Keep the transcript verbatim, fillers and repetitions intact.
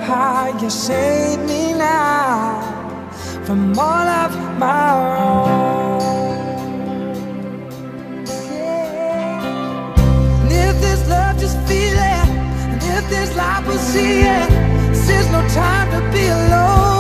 how you save me now from all of my wrong. Yeah. And if this love, just feel it. And if this life, we'll see it. This is no time to be alone.